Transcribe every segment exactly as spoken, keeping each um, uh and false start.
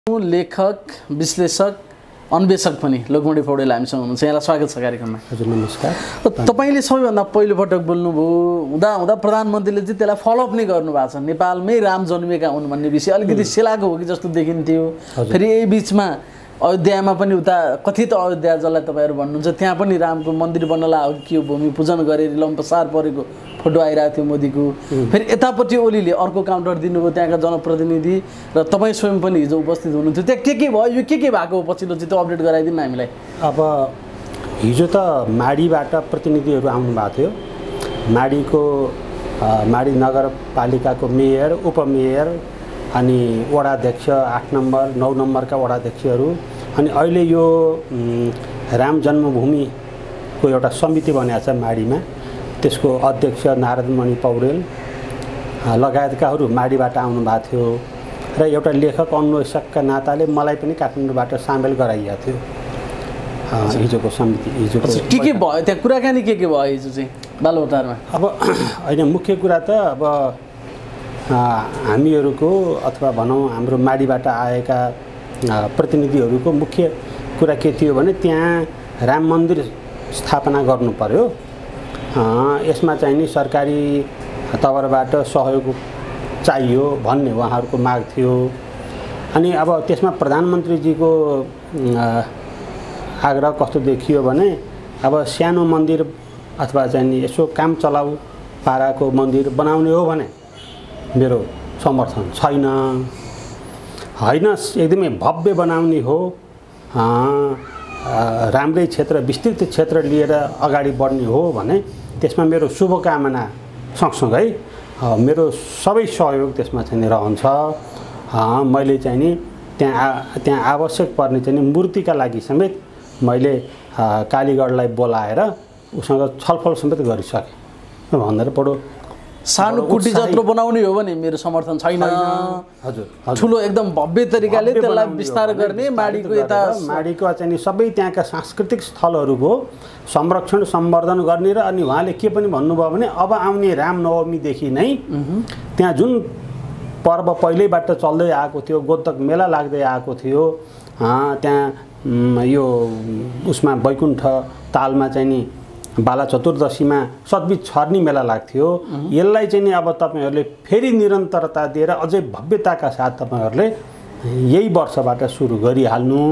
लेखक विश्लेषक अन्वेषक पनि लोकमणि पौडेल हामीसँग हुनुहुन्छ। यहाँलाई स्वागत छ कार्यक्रममा। हजुर नमस्कार। तपाईले सबैभन्दा पहिलो पटक बोल्नुभयो हुँदा हुँदा प्रधानमन्त्रीले चाहिँ त्यसलाई फलोअप नै गर्नु भएको छ। नेपालमै राम जन्मेका हुन् भन्ने विषय अलिकति सेलाको हो कि जस्तो देखिन्थ्यो। फेरि यही बिचमा अयोध्यामा पनि उता कथित अयोध्या जसलाई तपाईँहरू भन्नुहुन्छ त्यहाँ पनि रामको मन्दिर बन्नला हो कि भूमि पूजन गरेर लम्पसार परेको फोटो आइरहेको थियो मोदीको। फेरि यतापट्टि ओलीले अर्को काउन्टर दिनुभयो त्यहाँका जनप्रतिनिधि र तपाईँ स्वयं पनि हिजो उपस्थित हुनुहुन्थ्यो। त्यहाँ के के भयो यो के के भएको हो पछिल्लो चाहिँ त्यो अपडेट गराइदिनु न हामीलाई। अब हिजो त माडीबाट प्रतिनिधिहरू आउनु भएको थियो। माडीको माडी नगरपालिकाको मेयर उपमेयर अनि वडाध्यक्ष आठ नम्बर नौ नम्बरका वडाध्यक्षहरू अनि अहिले यो राम जन्मभूमिको एउटा समिति बनाएको छ माडीमा, त्यसको अध्यक्ष नारदमणि पौडेल लगायतकाहरू माडीबाट आउनु भएको थियो र एउटा लेखक अन्वेषकका नाताले मलाई पनि काठमाडौँबाट सामेल गराइएको थियो हिजोको समिति। हिजोको के के भयो त्यहाँ कुराकानी के के भयो हिजो चाहिँ बालुवाटारमा? अब होइन मुख्य कुरा त अब हामीहरूको अथवा भनौँ हाम्रो माडीबाट आएका प्रतिनिधिहरूको मुख्य कुरा के थियो भने त्यहाँ राम मन्दिर स्थापना गर्नु पर्यो, यसमा चाहिँ नि सरकारी तवरबाट सहयोग चाहियो भन्ने उहाँहरूको माग थियो। अनि अब त्यसमा प्रधानमन्त्रीजीको आग्रह कस्तो देखियो भने अब सानो मन्दिर अथवा चाहिँ नि यसो काम चलाउ पाराको मन्दिर बनाउने हो भने मेरो समर्थन छैन, होइन एकदमै भव्य बनाउने हो, राम्रै क्षेत्र विस्तृत क्षेत्र लिएर अगाडि बढ्ने हो भने त्यसमा मेरो शुभकामना सँगसँगै मेरो सबै सहयोग त्यसमा चाहिँ रहन्छ। मैले चाहिँ नि त्यहाँ त्यहाँ आवश्यक पर्ने चाहिँ नि मूर्तिका लागि समेत मैले कालीगढलाई बोलाएर उसँग छलफल समेत गरिसकेँ भनेर पढो। सानो कुटी जत्रो बनाउने हो भने मेरो समर्थन छैन। हजुर ठुलो एकदम भव्य तरिकाले त्यसलाई विस्तार गर्ने माडीको यता माडीको चाहिँ सबै त्यहाँका सांस्कृतिक स्थलहरूको संरक्षण सम्वर्धन गर्ने र अनि उहाँले के पनि भन्नुभयो भने अब आउने रामनवमीदेखि नै त्यहाँ जुन पर्व पहिल्यैबाट चल्दै आएको थियो, गोदक मेला लाग्दै आएको थियो, त्यहाँ यो उसमा वैकुण्ठ तालमा चाहिँ नि बाला चतुर्दशीमा सतबिज छर्नी मेला लाग्थ्यो, यसलाई चाहिँ नि अब तपाईँहरूले फेरि निरन्तरता दिएर अझै भव्यताका साथ तपाईँहरूले यही वर्षबाट सुरु गरिहाल्नु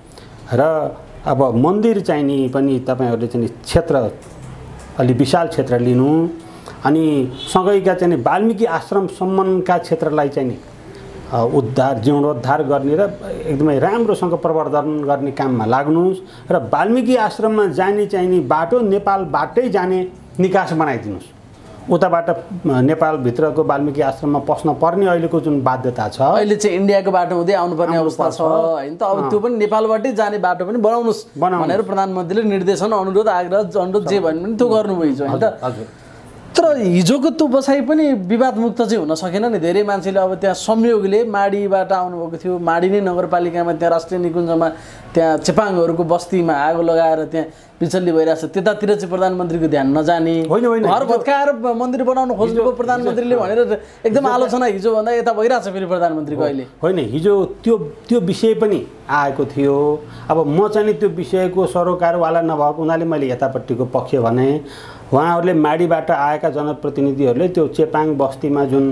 र अब मन्दिर चाहिँ नि पनि तपाईँहरूले चाहिँ क्षेत्र अलि विशाल क्षेत्र लिनु अनि सँगैका चाहिँ वाल्मिकी आश्रमसम्मका क्षेत्रलाई चाहिँ नि उद्धार जीर्णोद्धार गर्ने र एकदमै राम्रोसँग प्रवर्धन गर्ने काममा लाग्नुहोस् र वाल्मिकी आश्रममा जाने चाहिने बाटो नेपालबाटै जाने निकास बनाइदिनुहोस्। उताबाट नेपालभित्रको वाल्मिकी आश्रममा पस्न पर्ने अहिलेको जुन बाध्यता छ, अहिले चाहिँ इन्डियाको बाटो हुँदै आउनुपर्ने अवस्था छ होइन त, अब त्यो पनि नेपालबाटै जाने बाटो पनि बनाउनुहोस् भनेर प्रधानमन्त्रीले निर्देशन अनुरोध आग्रह अनुरोध जे भन्यो भने त्यो गर्नुभयो होइन त। हजुर तर हिजोको त्यो बसाइ पनि विवादमुक्त चाहिँ हुन सकेन नि। धेरै मान्छेले अब त्यहाँ संयोगले माडीबाट आउनुभएको थियो, माडी नै नगरपालिकामा त्यहाँ राष्ट्रिय निकुञ्जमा त्यहाँ चेपाङहरूको बस्तीमा आगो लगाएर त्यहाँ विचल्ली भइरहेछ, त्यतातिर चाहिँ प्रधानमन्त्रीको ध्यान नजाने, घर भत्काएर मन्दिर बनाउन खोज्नुभयो प्रधानमन्त्रीले भनेर एकदम आलोचना हिजोभन्दा यता भइरहेछ फेरि प्रधानमन्त्रीको अहिले। होइन हिजो त्यो त्यो विषय पनि आएको थियो। अब म चाहिँ त्यो विषयको सरोकारवाला नभएको हुनाले मैले यतापट्टिको पक्ष भने उहाँहरूले माडीबाट आएका जनप्रतिनिधिहरूले त्यो चेपाङ बस्तीमा जुन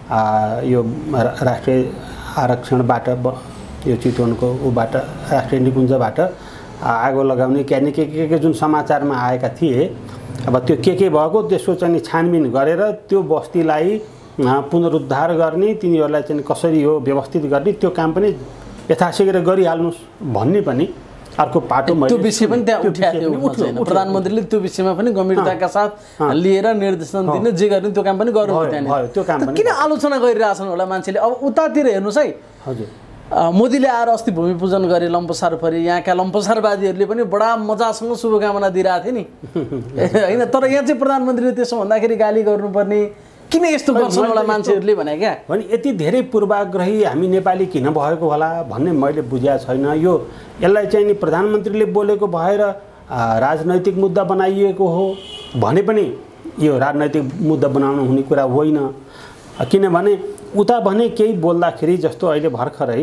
यो राष्ट्रिय आरक्षणबाट यो चितवनको ऊबाट राष्ट्रिय निकुञ्जबाट आगो लगाउने के के के के जुन समाचारमा आएका थिए, अब त्यो के के भएको त्यसको चाहिँ छानबिन गरेर त्यो बस्तीलाई पुनरुद्धार गर्ने, तिनीहरूलाई चाहिँ कसरी हो व्यवस्थित गर्ने त्यो काम पनि यथाशीघ्र गरिहाल्नुहोस् भन्ने पनि अर्को पाटो त्यो विषय पनि त्यहाँ उठाएको थियो। प्रधानमन्त्रीले त्यो विषयमा पनि गम्भीरताका साथ लिएर निर्देशन दिने जे गर्ने त्यो काम पनि गर्नुभयो त्यहाँ। त्यो काम किन आलोचना गरिरहेछन् होला मान्छेले? अब उतातिर हेर्नुहोस् है, हजुर मोदीले आएर अस्ति भूमि पूजन गरे लम्पसार परे, यहाँका लम्पसारवादीहरूले पनि बडा मजासँग शुभकामना दिइरहेको थियो नि होइन। तर यहाँ चाहिँ प्रधानमन्त्रीले त्यसो भन्दाखेरि गाली गर्नुपर्ने किन यस्तो गर्छन् होला मान्छेहरूले भने क्या भने यति धेरै पूर्वाग्रही हामी नेपाली किन भएको होला भन्ने मैले बुझेको छैन। यो यसलाई चाहिँ नि प्रधानमन्त्रीले बोलेको भएर राजनैतिक मुद्दा बनाइएको हो भने पनि यो राजनैतिक मुद्दा बनाउनु हुने कुरा होइन। किनभने उता भने केही बोल्दाखेरि जस्तो अहिले भर्खरै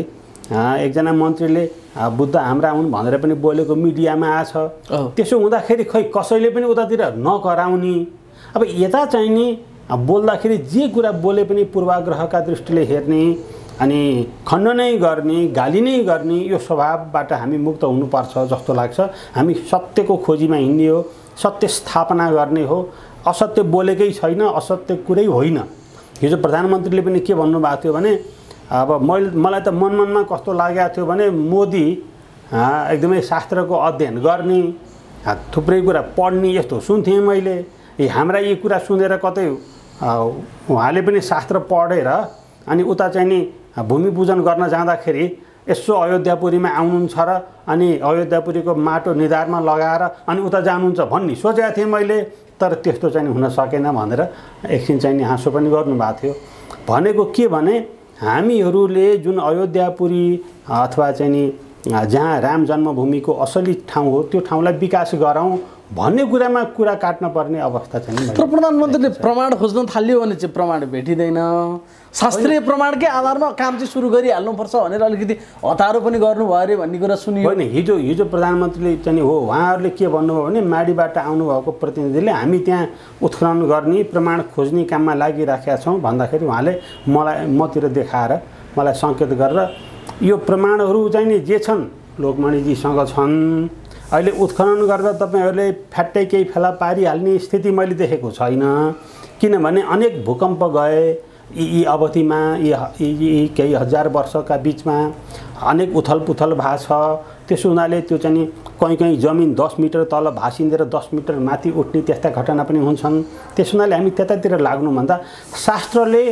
एकजना मन्त्रीले बुद्ध हाम्रा हुन् भनेर पनि बोलेको मिडियामा आछ। त्यसो हुँदाखेरि खै कसैले पनि उतातिर नकराउने। अब यता चाहिँ नि बोल्दाखेरि जे कुरा बोले पनि पूर्वाग्रहका दृष्टिले हेर्ने अनि खण्डनै गर्ने, गाली नै गर्ने, यो स्वभावबाट हामी मुक्त हुनुपर्छ जस्तो लाग्छ। हामी सत्यको खोजीमा हिँड्ने हो, सत्य स्थापना गर्ने हो, असत्य बोलेकै छैन, असत्य कुरै होइन। हिजो प्रधानमन्त्रीले पनि के भन्नुभएको थियो भने अब मैले मलाई त मन मनमा कस्तो लागेको थियो भने मोदी एकदमै शास्त्रको अध्ययन गर्ने, थुप्रै कुरा पढ्ने यस्तो सुन्थेँ मैले। हाम्रा यी कुरा सुनेर कतै उहाँले पनि शास्त्र पढेर अनि उता चाहिँ नि भूमि पूजन गर्न जाँदाखेरि यसो अयोध्यापुरीमा आउनुहुन्छ र अनि अयोध्यापुरीको माटो निधारमा लगाएर अनि उता जानुहुन्छ भन्ने सोचेको थिएँ मैले। तर त्यस्तो चाहिँ हुन सकेन भनेर एकछिन चाहिँ नि हाँसो पनि गर्नुभएको थियो। भनेको के भने हामीहरूले जुन अयोध्यापुरी अथवा चाहिँ नि जहाँ राम जन्मभूमिको असली ठाउँ हो त्यो ठाउँलाई विकास गराउँ भन्ने कुरामा कुरा काट्न पर्ने अवस्था चाहिँ। तर प्रधानमन्त्रीले प्रमाण खोज्न थाल्यो भने चाहिँ प्रमाण भेटिँदैन। शास्त्रीय प्रमाणकै आधारमा काम चाहिँ सुरु गरिहाल्नुपर्छ भनेर अलिकति हतारो पनि गर्नुभयो अरे भन्ने कुरा सुनियो। होइन, हिजो हिजो प्रधानमन्त्रीले चाहिँ हो उहाँहरूले के भन्नुभयो भने माडीबाट आउनुभएको प्रतिनिधिले हामी त्यहाँ उत्खनन गर्ने प्रमाण खोज्ने काममा लागिराखेका छौँ भन्दाखेरि उहाँले मलाई मतिर देखाएर मलाई सङ्केत गरेर यो प्रमाणहरू चाहिँ नि जे छन् लोकमणिजीसँग छन्। अहिले उत्खनन गर्दा तपाईँहरूले फ्याट्टै केही फेला पारिहाल्ने स्थिति मैले देखेको छैन। किनभने अनेक भूकम्प गए यी यी अवधिमा, यी केही हजार वर्षका बिचमा अनेक उथल पुथल भएको छ। त्यसो हुनाले त्यो चाहिँ नि कहीँ कहीँ जमिन दस मिटर तल भाँसिँदेर दस मिटर माथि उठ्ने त्यस्ता घटना पनि हुन्छन्। त्यसो हुनाले हामी त्यतातिर लाग्नुभन्दा शास्त्रले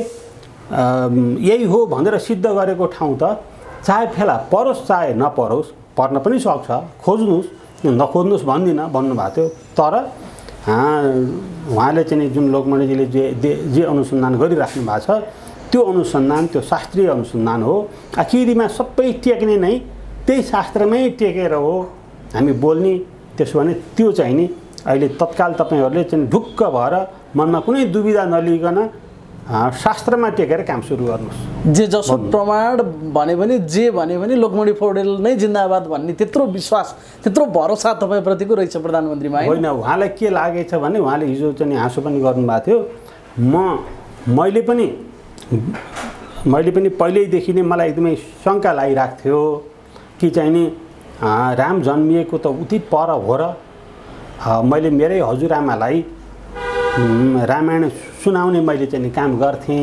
यही हो भनेर सिद्ध गरेको ठाउँ त चाहे फेला परोस् चाहे नपरोस्, पर्न पनि सक्छ, खोज्नुहोस्, नखोज्नुहोस् भन्दिनँ भन्नुभएको थियो। तर उहाँले चाहिँ जुन लोकमणिजीले जे जे अनुसन्धान गरिराख्नु भएको छ त्यो अनुसन्धान त्यो शास्त्रीय अनुसन्धान हो। आखिरीमा सबै टेक्ने नै त्यही शास्त्रमै टेकेर हो हामी बोल्ने। त्यसो भने त्यो चाहिँ नि अहिले तत्काल तपाईँहरूले चाहिँ ढुक्क भएर मनमा कुनै दुविधा नलिकन शास्त्रमा टेकेर काम सुरु गर्नुहोस्। जे जसो प्रमाण भने पनि जे भने पनि लोकमणि पौडेल नै जिन्दाबाद भन्ने त्यत्रो विश्वास त्यत्रो भरोसा तपाईँप्रतिको रहेछ प्रधानमन्त्रीमा? होइन, उहाँलाई के लागेछ भने उहाँले हिजो चाहिँ हाँसो पनि गर्नुभएको थियो। म मैले पनि मैले पनि पहिल्यैदेखि नै मलाई एकदमै शङ्का लागिरहेको थियो कि चाहिँ नि राम जन्मिएको त उति पर हो र। मैले मेरै हजुरआमालाई रामायण सुनाउने मैले चाहिँ काम गर्थेँ।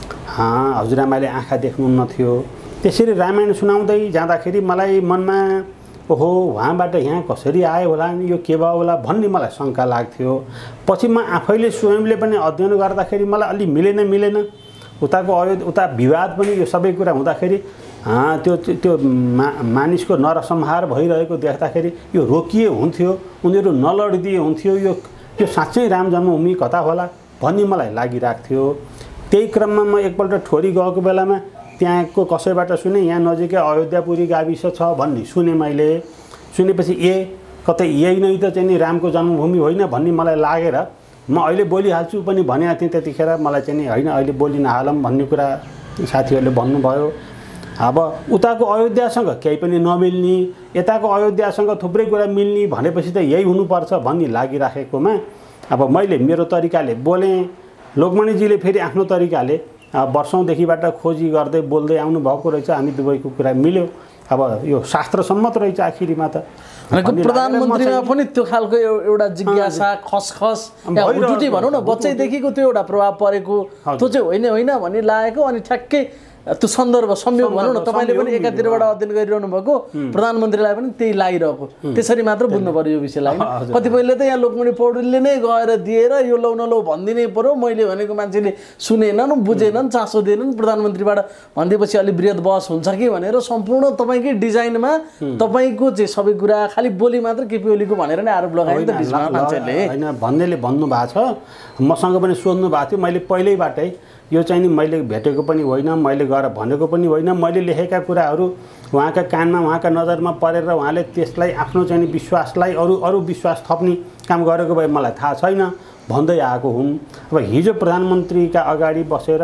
हजुरआमाले आँखा देख्नुहुन्न थियो। त्यसरी रामायण सुनाउँदै जाँदाखेरि मलाई मनमा ओहो उहाँबाट यहाँ कसरी आयो होला, यो के भयो होला भन्ने मलाई शङ्का लाग्थ्यो। पछि म आफैले स्वयंले पनि अध्ययन गर्दाखेरि मलाई अलि मिलेन मिलेन उताको अयो उता विवाद पनि यो सबै कुरा हुँदाखेरि त्यो त्यो मा मानिसको नरसंहार भइरहेको देख्दाखेरि यो रोकिए हुन्थ्यो, उनीहरू नलडिदिए हुन्थ्यो, यो यो साँच्चै राम जन्मभूमि कता होला भन्ने मलाई लागिरहेको थियो। त्यही क्रममा म एकपल्ट ठोरी गएको बेलामा त्यहाँको कसैबाट सुने यहाँ नजिकै अयोध्यापुरी गाविस छ भन्ने सुने। मैले सुनेपछि ए कतै यही नै त चाहिँ नि रामको जन्मभूमि होइन भन्ने मलाई लागेर म अहिले बोलिहाल्छु पनि भनेको थिएँ। त्यतिखेर मलाई चाहिँ नि होइन अहिले बोलि नहालौँ भन्ने कुरा साथीहरूले भन्नुभयो। अब उताको अयोध्यासँग केही पनि नमिल्ने, यताको अयोध्यासँग थुप्रै कुरा मिल्ने भनेपछि त यही हुनुपर्छ भन्ने लागिराखेकोमा अब मैले मेरो तरिकाले बोलेँ। लोकमणिजीले फेरि आफ्नो तरिकाले वर्षौँदेखिबाट खोजी गर्दै बोल्दै आउनुभएको रहेछ। हामी दुवैको कुरा मिल्यो। अब यो शास्त्रसम्मत रहेछ आखिरीमा त। प्रधानमन्त्रीमा पनि त्यो खालको एउटा जिज्ञासा खसखस हुटुटी भनौँ न बच्चैदेखिको त्यो एउटा प्रभाव परेको त्यो चाहिँ होइन होइन भन्ने लागेको। अनि ठ्याक्कै त्यो सन्दर्भ संयोग भनौँ न तपाईँले पनि एकातिरबाट अध्ययन गरिरहनु भएको, प्रधानमन्त्रीलाई पनि त्यही लागिरहेको। त्यसरी मात्र बुझ्नु पर्यो यो विषयलाई। कतिपयले त यहाँ लोकमणि पौडेलले नै गएर दिएर यो लौ नलौ भनिदिनै पर्यो, मैले भनेको मान्छेले सुनेनन् बुझेनन् चासो दिएनन्, प्रधानमन्त्रीबाट भनिदिएपछि अलिक वृहत बहस हुन्छ कि भनेर सम्पूर्ण तपाईँकै डिजाइनमा तपाईँको चाहिँ सबै कुरा खालि बोली मात्र केपी ओलीको भनेर नै आरोप लगायो नि त बिचमा मान्छेले। होइन, भन्नेले भन्नुभएको छ, मसँग पनि सोध्नु भएको थियो। मैले पहिल्यैबाटै यो चाहिँ नि मैले भेटेको पनि होइन, मैले गएर भनेको पनि होइन। मैले लेखेका कुराहरू उहाँका कानमा उहाँका नजरमा परेर उहाँले त्यसलाई आफ्नो चाहिँ विश्वासलाई अरू अरू विश्वास थप्ने काम गरेको भए मलाई थाहा छैन भन्दै आएको हुन्। अब हिजो प्रधानमन्त्रीका अगाडि बसेर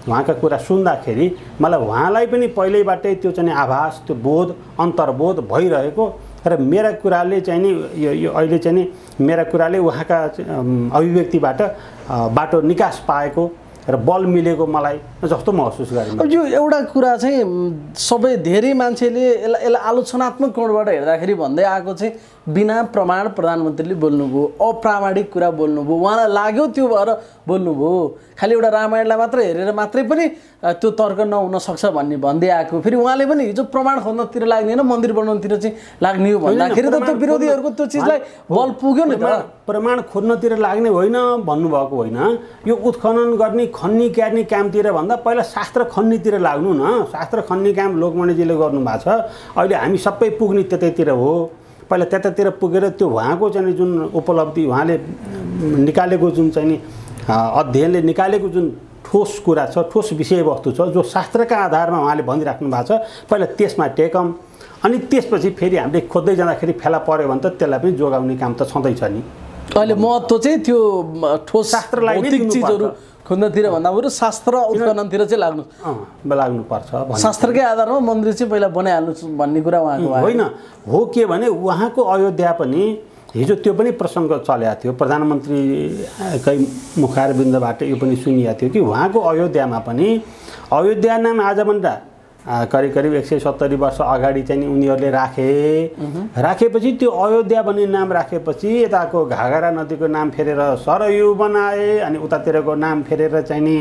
उहाँका कुरा सुन्दाखेरि मलाई उहाँलाई पनि पहिल्यैबाटै त्यो चाहिँ आभास, त्यो बोध, अन्तर्बोध भइरहेको र मेरा कुराले चाहिँ नि यो यो अहिले चाहिँ नि मेरा कुराले उहाँका अभिव्यक्तिबाट बाटो निकास पाएको र बल मिलेको मलाई जस्तो महसुस गरेँ। अब यो एउटा कुरा चाहिँ सबै धेरै मान्छेले यसलाई यसलाई आलोचनात्मक कोणबाट हेर्दाखेरि भन्दै आएको चाहिँ बिना प्रमाण प्रधानमन्त्रीले बोल्नुभयो, अप्रामाणिक कुरा बोल्नुभयो, उहाँलाई लाग्यो त्यो भएर बोल्नुभयो, खालि एउटा रामायणलाई मात्र हेरेर मात्रै पनि त्यो तर्क नहुन सक्छ भन्ने भन्दै आएको। फेरि उहाँले पनि हिजो प्रमाण खोज्नतिर लाग्ने होइन, मन्दिर बनाउनतिर चाहिँ लाग्ने हो भन्दाखेरि त त्यो विरोधीहरूको त्यो चिजलाई बल पुग्यो नि त। प्रमाण खोज्नतिर लाग्ने होइन भन्नुभएको होइन, यो उत्खनन गर्ने खन्नी क्यार्ने कामतिर भन्दा पहिला शास्त्र खन्नीतिर लाग्नु न। शास्त्र खन्नी काम लोकमणिजीले गर्नुभएको छ, अहिले हामी सबै पुग्ने त्यतैतिर हो। पहिला त्यतातिर पुगेर त्यो उहाँको चाहिँ जुन उपलब्धि उहाँले निकालेको जुन चाहिँ नि अध्ययनले निकालेको जुन ठोस कुरा छ, ठोस विषयवस्तु छ, जो शास्त्रका आधारमा उहाँले भनिराख्नु भएको छ, पहिला त्यसमा टेकम। अनि त्यसपछि फेरि हामीले खोज्दै जाँदाखेरि फेला पर्यो भने त त्यसलाई पनि जोगाउने काम त छँदैछ नि। अहिले महत्त्व चाहिँ त्यो ठोस शास्त्रलाई चिजहरू खोज्नतिर भन्दा बरु शास्त्र उत्खननतिर चाहिँ लाग्नु लाग्नुपर्छ। शास्त्रकै आधारमा मन्दिर चाहिँ पहिला बनाइहाल्नु भन्ने कुरा उहाँको होइन हो। के भने उहाँको अयोध्या पनि हिजो त्यो पनि प्रसङ्ग चलेको थियो, प्रधानमन्त्रीकै मुखारबिन्दबाट यो पनि सुनिएको थियो कि उहाँको अयोध्यामा पनि अयोध्या नाम आजभन्दा करिब करिब एक सय सत्तरी वर्ष अगाडि चाहिँ नि उनीहरूले राखे राखेपछि त्यो अयोध्या भन्ने नाम राखेपछि यताको घागरा नदीको नाम फेरेर सरयू बनाए, अनि उतातिरको नाम फेरेर चाहिँ नि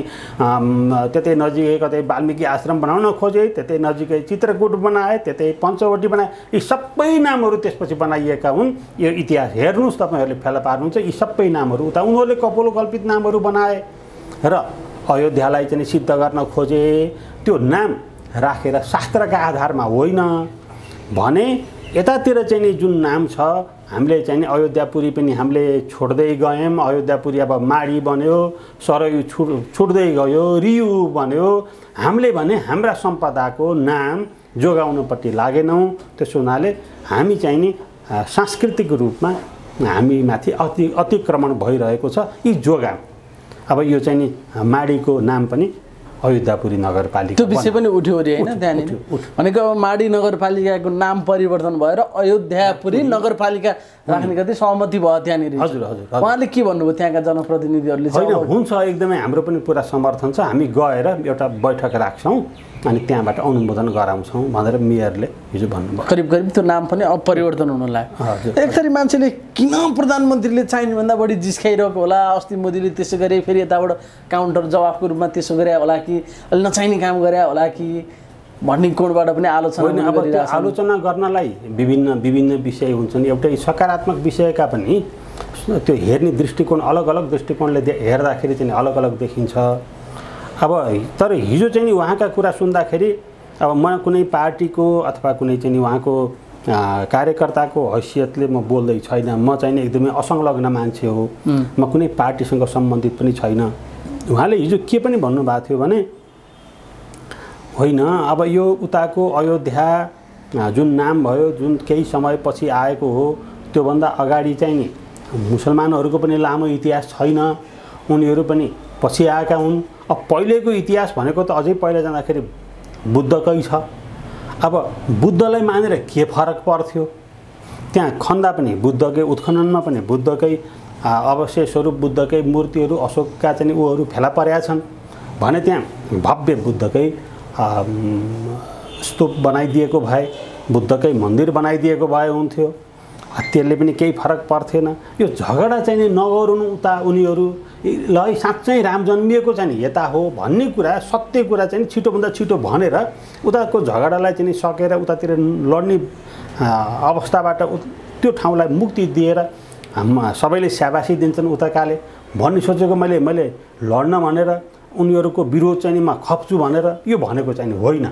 त्यतै नजिकै कतै वाल्मिकी आश्रम बनाउन खोजे, त्यतै नजिकै चित्रकूट बनाए, त्यतै पञ्चवटी बनाए। यी सबै नामहरू त्यसपछि बनाइएका हुन्। यो इतिहास हेर्नुहोस् तपाईँहरूले फेला पार्नुहुन्छ। यी सबै नामहरू उता उनीहरूले कपोलकल्पित नामहरू बनाए र अयोध्यालाई चाहिँ सिद्ध गर्न खोजे। त्यो नाम राखेर शास्त्रका आधारमा होइन भने यतातिर चाहिँ नि जुन नाम छ, हामीले चाहिँ नि अयोध्यापुरी पनि हामीले छोड्दै गयौँ। अयोध्यापुरी अब माडी बन्यो, सरयू छुट छुट्दै गयो, रियु बन्यो। हामीले भने हाम्रा सम्पदाको नाम जोगाउनपट्टि लागेनौँ। त्यसो हुनाले हामी चाहिँ नि सांस्कृतिक रूपमा हामीमाथि अति अतिक्रमण भइरहेको छ, यी जोगाम। अब यो चाहिँ नि माडीको नाम पनि अयोध्यापुरी नगरपालिका त्यो विषय पनि उठ्यो अरे होइन त्यहाँनिर। भनेको अब माडी नगरपालिकाको नाम परिवर्तन भएर अयोध्यापुरी नगरपालिका राख्ने कति सहमति भयो त्यहाँनिर। हजुर हजुर उहाँले के भन्नुभयो त्यहाँका जनप्रतिनिधिहरूले? होइन हुन्छ, एकदमै हाम्रो पनि पुरा समर्थन छ। हामी गएर एउटा बैठक राख्छौँ अनि त्यहाँबाट अनुमोदन गराउँछौँ भनेर मेयरले हिजो भन्नुभयो। करिब करिब त्यो नाम पनि अब परिवर्तन हुन लाग्यो। एक थरी मान्छेले किन प्रधानमन्त्रीले चाहिने भन्दा बढी जिस्काइरहेको होला, अस्ति मोदीले त्यसो गरे, फेरि यताबाट काउन्टर जवाफको रूपमा त्यसो गरे होला कि अलि नचाहिने काम गरे होला कि भन्ने कोणबाट पनि आलोचना अब त्यो आलोचना गर्नलाई विभिन्न विभिन्न विषय हुन्छन्। एउटै सकारात्मक विषयका पनि त्यो हेर्ने दृष्टिकोण अलग अलग दृष्टिकोणले हेर्दाखेरि चाहिँ अलग अलग देखिन्छ। अब तर हिजो चाहिँ नि उहाँका कुरा सुन्दाखेरि अब म कुनै पार्टीको अथवा कुनै चाहिँ नि उहाँको कार्यकर्ताको हैसियतले म बोल्दै छैन। म चाहिँ नि एकदमै असंलग्न मान्छे हो, म कुनै पार्टीसँग सम्बन्धित पनि छैन। उहाँले हिजो के पनि भन्नुभएको थियो भने होइन अब यो उताको अयोध्या जुन नाम भयो, जुन केही समयपछि आएको हो, त्योभन्दा अगाडि चाहिँ नि मुसलमानहरूको पनि लामो इतिहास छैन, उनीहरू पनि पछि आएका हुन्। अब पहिलेको इतिहास भनेको त अझै पहिला जाँदाखेरि बुद्धकै छ। अब बुद्धलाई मानेर के फरक पर्थ्यो? त्यहाँ खन्दा पनि बुद्धकै, उत्खननमा पनि बुद्धकै अवश्य स्वरूप बुद्धकै मूर्तिहरू, अशोकका चाहिँ ऊहरू फेला परेका छन् भने त्यहाँ भव्य बुद्धकै स्तूप बनाइदिएको भए, बुद्धकै मन्दिर बनाइदिएको भए हुन्थ्यो, त्यसले पनि केही फरक पर्थेन। यो झगडा चाहिँ नि नगर्नु उता उनीहरू ल साँच्चै राम जन्मिएको चाहिँ नि यता हो भन्ने कुरा, सत्य कुरा चाहिँ छिटोभन्दा छिटो भनेर उताको झगडालाई चाहिँ सकेर उतातिर लड्ने अवस्थाबाट त्यो ठाउँलाई मुक्ति दिएर सबैले स्याबासी दिन्छन् उताकाले भन्ने सोचेको मैले मैले लड्न भनेर उनीहरूको विरोध चाहिँ म खप्छु भनेर यो भनेको चाहिँ होइन।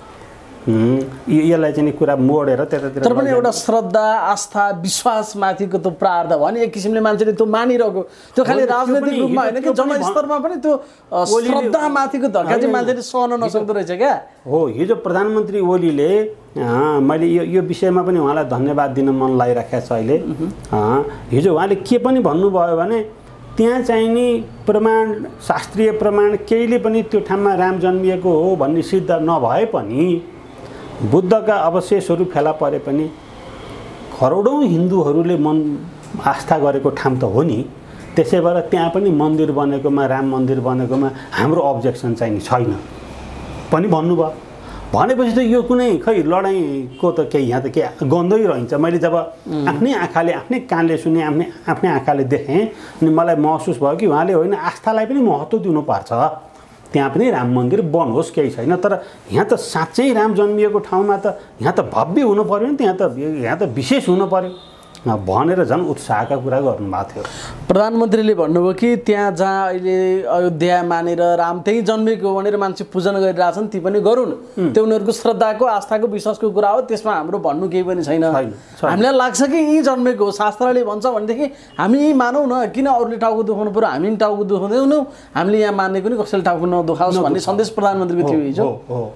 यसलाई चाहिँ कुरा मोडेर त्यतातिर तर पनि एउटा श्रद्धा, आस्था, विश्वास माथिको त्यो प्रार्थ भने एक किसिमले मान्छेले त्यो मानिरहेको, त्यो खालि राजनैतिक रूपमा होइन कि जनस्तरमा पनि त्यो श्रद्धा माथिको धक्का चाहिँ मान्छेले सहन नसक्दो रहेछ क्या। हो, हिजो प्रधानमन्त्री ओलीले मैले यो यो विषयमा पनि उहाँलाई धन्यवाद दिन मन लागिराखेको छ अहिले। हिजो उहाँले के पनि भन्नुभयो भने त्यहाँ चाहिँ नि प्रमाण शास्त्रीय प्रमाण केहीले पनि त्यो ठाउँमा राम जन्मिएको हो भन्ने सिद्ध नभए पनि बुद्धका अवशेषहरू फेला परे पनि करोडौँ हिन्दूहरूले मन आस्था गरेको ठाउँ त हो नि। त्यसै भएर त्यहाँ पनि मन्दिर बनेकोमा राम मन्दिर बनेकोमा हाम्रो अब्जेक्सन चाहिँ नि छैन पनि भन्नुभयो। भनेपछि त यो कुनै खै लडाइँको त केही यहाँ त के गन्दै रहन्छ। मैले जब आफ्नै आँखाले आफ्नै कानले सुने आफ्नै आफ्नै आँखाले देखेँ अनि मलाई महसुस भयो कि उहाँले होइन आस्थालाई पनि महत्त्व दिनुपर्छ, त्यहाँ पनि राम मन्दिर बनोस् केही छैन, तर यहाँ त साँच्चै राम जन्मिएको ठाउँमा त यहाँ त भव्य हुनु पऱ्यो नि, त्यहाँ त यहाँ त विशेष हुनु पऱ्यो भनेर झन् उत्साहका कुरा गर्नुभएको थियो। प्रधानमन्त्रीले भन्नुभयो कि त्यहाँ जहाँ अहिले अयोध्या मानेर राम त्यहीँ जन्मेको हो भनेर मान्छे पूजन गरिरहेछन् ती पनि गरून्, त्यो उनीहरूको श्रद्धाको आस्थाको विश्वासको कुरा हो, त्यसमा हाम्रो भन्नु केही पनि छैन। हामीलाई लाग्छ कि यहीँ जन्मेको हो शास्त्रले भन्छ भनेदेखि हामी यहीँ मानौँ न, किन अरूले टाउको दुखाउनु पऱ्यो, हामी पनि टाउको दुखाउँदैनौँ, हामीले यहाँ मान्ने पनि कसैले टाउको नदुखाओस् भन्ने सन्देश प्रधानमन्त्रीको थियो हिजो।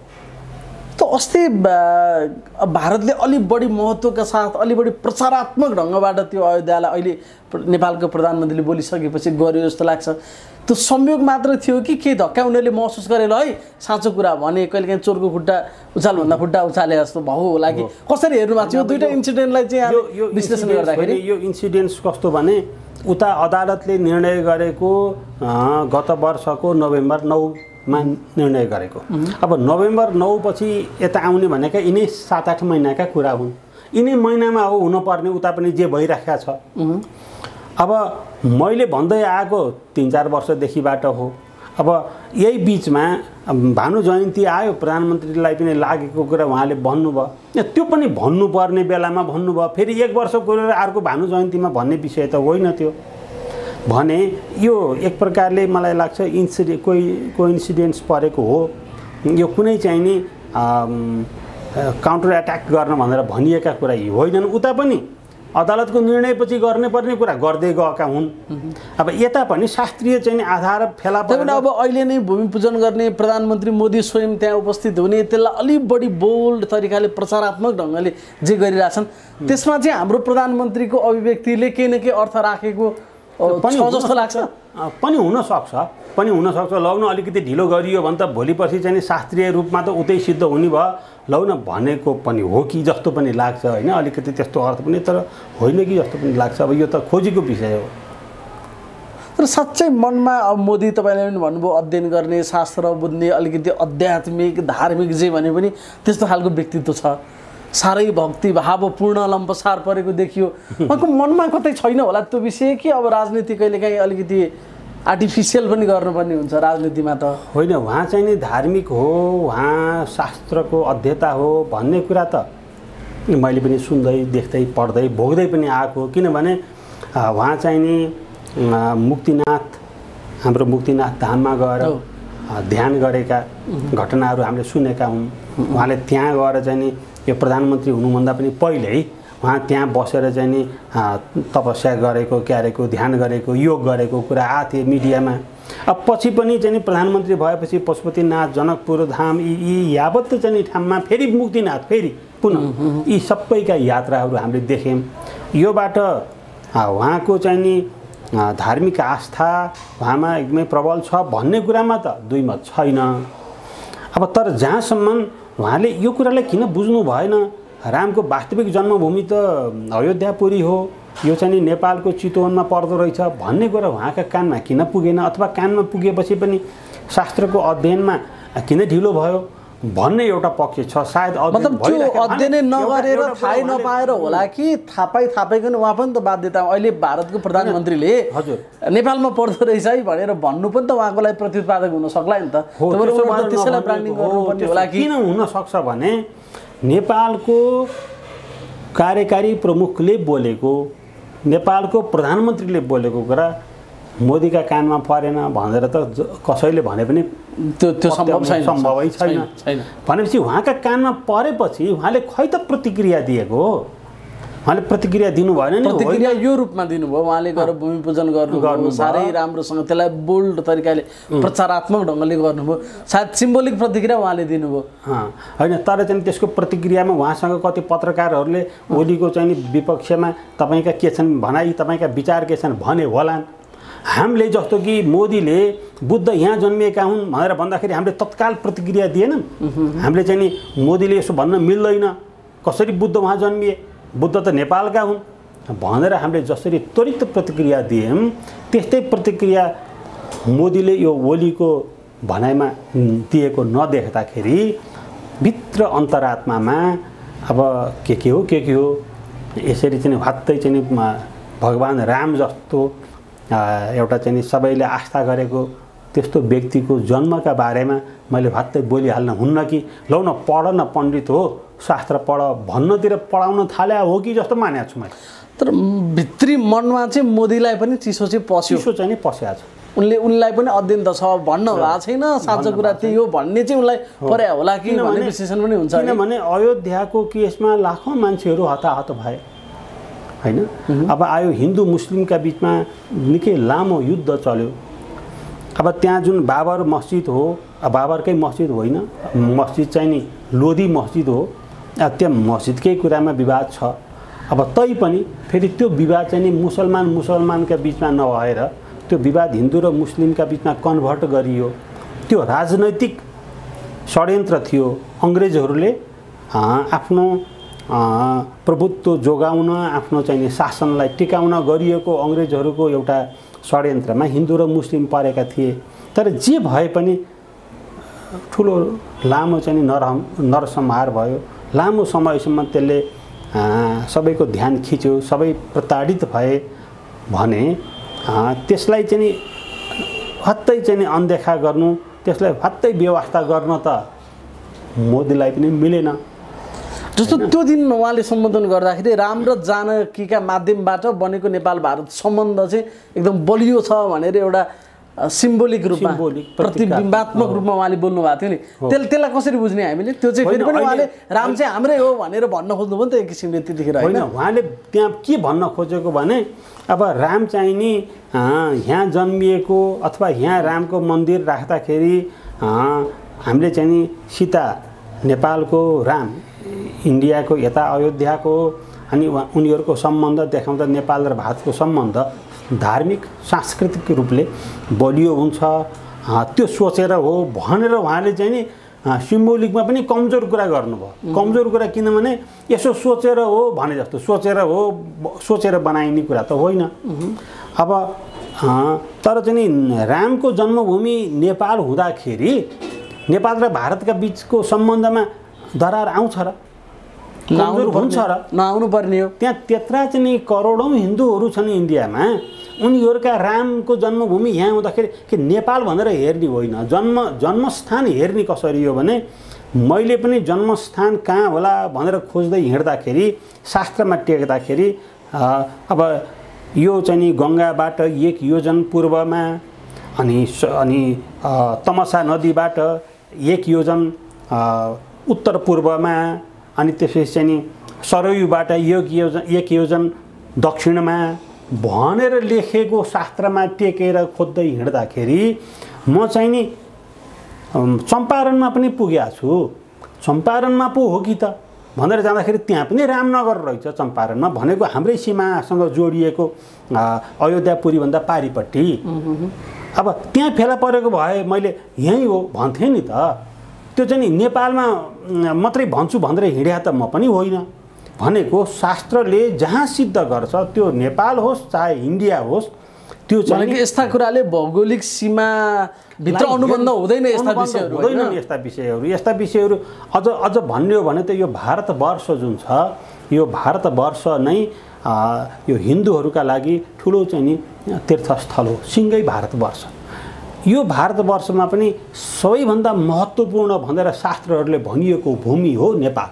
त अस्ति भारतले अलिक बढी महत्त्वका साथ अलिक बढी प्रचारात्मक ढङ्गबाट त्यो अयोध्यालाई अहिले नेपालको प्रधानमन्त्रीले बोलिसकेपछि गर्यो जस्तो लाग्छ। त्यो संयोग मात्र थियो कि के धक्का उनीहरूले महसुस गरेर है साँचो कुरा भने कहिलेकाहीँ चोरको खुट्टा उचालभन्दा खुट्टा उचाले जस्तो भयो होला कि कसरी हेर्नु भएको थियो दुईवटा इन्सिडेन्टलाई चाहिँ विश्लेषण गर्दाखेरि? यो इन्सिडेन्ट्स कस्तो भने उता अदालतले निर्णय गरेको गत वर्षको नोभेम्बर नौ मा निर्णय गरेको, अब नोभेम्बर नौ पछि यता आउने भनेका यिनै सात आठ महिनाका कुरा हुन्, यिनै महिनामा हो हुनुपर्ने उता पनि जे भइराखेको छ। अब मैले भन्दै आएको तिन चार वर्षदेखिबाट हो। अब यही बिचमा भानु जयन्ती आयो, प्रधानमन्त्रीलाई पनि लागेको कुरा उहाँले भन्नुभयो, त्यो पनि भन्नुपर्ने बेलामा भन्नुभयो, फेरि एक वर्ष कुरेर अर्को भानु जयन्तीमा भन्ने विषय त होइन त्यो भने। यो एक प्रकारले मलाई लाग्छ इन्सिडे कोही कोइन्सिडेन्स परेको हो, यो कुनै चाहिँ नि काउन्टर एट्याक गर्न भनेर भनिएका कुरा होइनन्। उता पनि अदालतको निर्णयपछि गर्ने पर्ने कुरा गर्दै गएका हुन्। अब यता पनि शास्त्रीय चाहिँ आधार फेला परेन। अब अहिले नै भूमि पूजन गर्ने प्रधानमन्त्री मोदी स्वयं त्यहाँ उपस्थित हुने, त्यसलाई अलिक बढी बोल्ड तरिकाले प्रचारात्मक ढङ्गले जे गरिरहेछन् त्यसमा चाहिँ हाम्रो प्रधानमन्त्रीको अभिव्यक्तिले केही न केही अर्थ राखेको पनि जस्तो लाग्छ। पनि हुनसक्छ पनि हुनसक्छ लौ न अलिकति ढिलो गरियो भने त भोलि पर्सि चाहिँ शास्त्रीय रूपमा त उतै सिद्ध हुने भयो लौ न भनेको पनि हो कि जस्तो पनि लाग्छ होइन, अलिकति त्यस्तो अर्थ पनि तर होइन कि जस्तो पनि लाग्छ। अब यो त खोजीको विषय हो। तर साँच्चै मनमा अब मोदी तपाईँले पनि भन्नुभयो अध्ययन गर्ने शास्त्र बुझ्ने अलिकति आध्यात्मिक धार्मिक जे भने पनि त्यस्तो खालको व्यक्तित्व छ, साह्रै भक्ति भावपूर्ण लम्पसार परेको देखियो। उहाँको मनमा कतै छैन होला त्यो विषय कि अब राजनीति कहिलेकाहीँ अलिकति आर्टिफिसियल पनि गर्नुपर्ने हुन्छ राजनीतिमा त? होइन, उहाँ चाहिँ नि धार्मिक हो, उहाँ शास्त्रको अध्येता हो भन्ने कुरा त मैले पनि सुन्दै देख्दै पढ्दै भोग्दै पनि आएको। किनभने उहाँ चाहिँ नि मुक्तिनाथ हाम्रो मुक्तिनाथ धाममा गएर ध्यान गरेका घटनाहरू हामीले सुनेका हौँ। उहाँले त्यहाँ गएर चाहिँ नि यो प्रधानमन्त्री हुनुभन्दा पनि पहिल्यै उहाँ त्यहाँ बसेर चाहिँ नि तपस्या गरेको क्यारेको ध्यान गरेको योग गरेको कुरा आएको थियो मिडियामा। अब पछि पनि चाहिँ नि प्रधानमन्त्री भएपछि पशुपतिनाथ जनकपुर धाम यी यी यावत चाहिँ नि ठाउँमा फेरि मुक्तिनाथ फेरि पुनः यी सबैका यात्राहरू हामीले देख्यौँ। योबाट उहाँको चाहिँ नि धार्मिक आस्था उहाँमा एकदमै प्रबल छ भन्ने कुरामा त दुई मत छैन। अब तर जहाँसम्म उहाँले यो कुरालाई किन बुझ्नु भएन, रामको वास्तविक जन्मभूमि त अयोध्यापुरी हो, यो चाहिँ नि नेपालको चितवनमा पर्दो रहेछ भन्ने कुरा उहाँका कानमा किन पुगेन, अथवा कानमा पुगेपछि पनि शास्त्रको अध्ययनमा किन ढिलो भयो भन्ने एउटा पक्ष छ। सायद मतलब त्यो अध्ययन नगरेर थाहै नपाएर होला कि थापाई थापाइकन उहाँ पनि त बाध्यता अहिले भारतको प्रधानमन्त्रीले हजुर नेपालमा पर्दो रहेछ है भनेर भन्नु पनि त उहाँको लागि प्रतिपादक हुन सक्ला नि त। त्यसैलाई ब्रान्डिङ गर्नुपर्ने होला कि किन हुन सक्छ भने नेपालको कार्यकारी प्रमुखले बोलेको, नेपालको प्रधानमन्त्रीले बोलेको कुरा मोदीका कानमा परेन भनेर त कसैले भने पनि त्यो त्यो सम्भव छैन, सम्भवै छैन। भनेपछि उहाँका कानमा परेपछि उहाँले खै त प्रतिक्रिया दिएको हो, उहाँले प्रतिक्रिया दिनु भएन नि। प्रतिक्रिया यो रूपमा दिनुभयो, उहाँले गएर भूमि पूजन गर्नुभयो, साह्रै राम्रोसँग त्यसलाई बोल्ड तरिकाले प्रचारात्मक ढङ्गले गर्नुभयो, सायद सिम्बोलिक प्रतिक्रिया उहाँले दिनुभयो होइन। तर चाहिँ त्यसको प्रतिक्रियामा उहाँसँग कति पत्रकारहरूले ओलीको चाहिँ विपक्षमा तपाईँका के छन् भनाइ, तपाईँका विचार के छन् भने होलान्। हामीले जस्तो कि मोदीले बुद्ध यहाँ जन्मिएका हुन् भनेर भन्दाखेरि हामीले तत्काल प्रतिक्रिया दिएनन्। हामीले चाहिँ नि मोदीले यसो भन्न मिल्दैन, कसरी बुद्ध वहाँ जन्मिए, बुद्ध त नेपालका हुन् भनेर हामीले जसरी त्वरित प्रतिक्रिया दियौँ त्यस्तै प्रतिक्रिया मोदीले यो ओलीको भनाइमा दिएको नदेख्दाखेरि भित्र अन्तरात्मामा अब के के हो के के हो यसरी चाहिँ हात्तै चाहिँ भगवान् राम जस्तो एउटा चाहिँ सबैले आस्था गरेको त्यस्तो व्यक्तिको जन्मका बारेमा मैले भात्तै बोलिहाल्न हुन्न कि लौ न पढ न पण्डित हो शास्त्र पढ भन्नतिर पढाउन थाले हो कि जस्तो मानेको छु मैले। तर भित्री मनमा चाहिँ मोदीलाई पनि चिसो चाहिँ पस्यो, चिसो चाहिँ नि पस्या छ। उनले उनलाई पनि अध्ययन त छ भन्न भएको छैन, साँचो कुरा त्यही हो भन्ने चाहिँ उनलाई पर्या होला कि भन्ने विश्लेषण पनि हुन्छ। किनभने अयोध्याको केसमा लाखौँ मान्छेहरू हताहत भए हैन। अब आयो हिन्दू मुस्लिमका बिचमा निकै लामो युद्ध चल्यो। अब त्यहाँ जुन बाबर मस्जिद हो, बाबरकै मस्जिद होइन, मस्जिद चाहिँ नि लोधी मस्जिद हो, त्यहाँ मस्जिदकै कुरामा विवाद छ। अब तै पनि फेरि त्यो विवाद चाहिँ नि मुसलमान मुसलमानका बिचमा नभएर त्यो विवाद हिन्दू र मुस्लिमका बिचमा कन्भर्ट गरियो। त्यो राजनैतिक षड्यन्त्र थियो। अङ्ग्रेजहरूले आफ्नो प्रभुत्व जोगाउन, आफ्नो चाहिँ शासनलाई टिकाउन गरिएको अङ्ग्रेजहरूको एउटा षड्यन्त्रमा हिन्दू र मुस्लिम परेका थिए। तर जे भए पनि ठुलो लामो चाहिँ नरहम नरसंहार भयो। लामो समयसम्म त्यसले सबैको ध्यान खिच्यो, सबै प्रताडित भए भने त्यसलाई चाहिँ हत्तै चाहिँ अनदेखा गर्नु, त्यसलाई हत्तै व्यवस्था गर्न त मोदीलाई पनि मिलेन। जस्तो त्यो दिन उहाँले सम्बोधन गर्दाखेरि राम र जानकीका माध्यमबाट बनेको नेपाल भारत सम्बन्ध चाहिँ एकदम बलियो छ भनेर एउटा सिम्बोलिक रूपमा प्रतिबिम्बात्मक रूपमा उहाँले बोल्नु भएको थियो नि, त्यसले त्यसलाई कसरी बुझ्ने हामीले? त्यो चाहिँ फेरि पनि उहाँले राम चाहिँ हाम्रै हो भनेर भन्न खोज्नु भयो नि त एक किसिमले त्यतिखेर होइन। उहाँले त्यहाँ के भन्न खोजेको भने अब राम चाहिँ नि यहाँ जन्मिएको अथवा यहाँ रामको मन्दिर राख्दाखेरि हामीले चाहिँ नि सीता नेपालको, राम इन्डियाको, यता अयोध्याको, अनि उनीहरूको सम्बन्ध देखाउँदा नेपाल र भारतको सम्बन्ध धार्मिक सांस्कृतिक रूपले बलियो हुन्छ त्यो सोचेर हो भनेर उहाँले चाहिँ नि सिम्बोलिकमा पनि कमजोर कुरा गर्नुभयो। कमजोर कुरा किनभने यसो सोचेर हो भने जस्तो सोचेर हो सोचेर बनाइने कुरा त होइन। अब तर चाहिँ नि रामको जन्मभूमि नेपाल हुँदाखेरि नेपाल र भारतका बिचको सम्बन्धमा दरार आउँछ र कमजोर हुन्छ र नआउनु पर्ने हो। त्यहाँ त्यत्रा चाहिँ नि करोडौँ हिन्दूहरू छन् इन्डियामा, उनीहरूका रामको जन्मभूमि यहाँ हुँदाखेरि के नेपाल भनेर हेर्ने होइन, जन्म जन्मस्थान हेर्ने कसरी हो भने मैले पनि जन्मस्थान कहाँ होला भनेर खोज्दै हिँड्दाखेरि शास्त्रमा टेक्दाखेरि अब यो चाहिँ नि गङ्गाबाट एक योजन पूर्वमा, अनि अनि तमसा नदीबाट एक योजन उत्तर पूर्वमा, अनि त्यसपछि चाहिँ नि सरयुबाट एक योजन एक योजन दक्षिणमा भनेर लेखेको शास्त्रमा टेकेर खोज्दै हिँड्दाखेरि म चाहिँ नि चम्पारणमा पनि पुगेको छु। चम्पारणमा पो हो कि त भनेर जाँदाखेरि त्यहाँ पनि रामनगर रहेछ चम्पारणमा, भनेको हाम्रै सीमासँग जोडिएको अयोध्यापुरीभन्दा पारिपट्टि। अब त्यहाँ फेला परेको भए मैले यहीँ हो भन्थेँ नि त। त्यो चाहिँ नि नेपालमा मात्रै भन्छु भनेर हिँड्या त म पनि होइन। भनेको शास्त्रले जहाँ सिद्ध गर्छ त्यो नेपाल होस् चाहे इन्डिया होस्, त्यो चाहिँ यस्ता कुराले भौगोलिक सीमा भित्र अनुबन्ध हुँदैन। यस्ता विषयहरू हुँदैनन्। यस्ता विषयहरू यस्ता विषयहरू अझ अझ भन्ने हो भने त यो भारतवर्ष जुन छ, यो भारतवर्ष नै यो हिन्दूहरूका लागि ठुलो चाहिँ नि तीर्थस्थल हो, सिङ्गै भारतवर्ष। यो भारतवर्षमा पनि सबैभन्दा महत्त्वपूर्ण भनेर शास्त्रहरूले भनिएको भूमि हो नेपाल।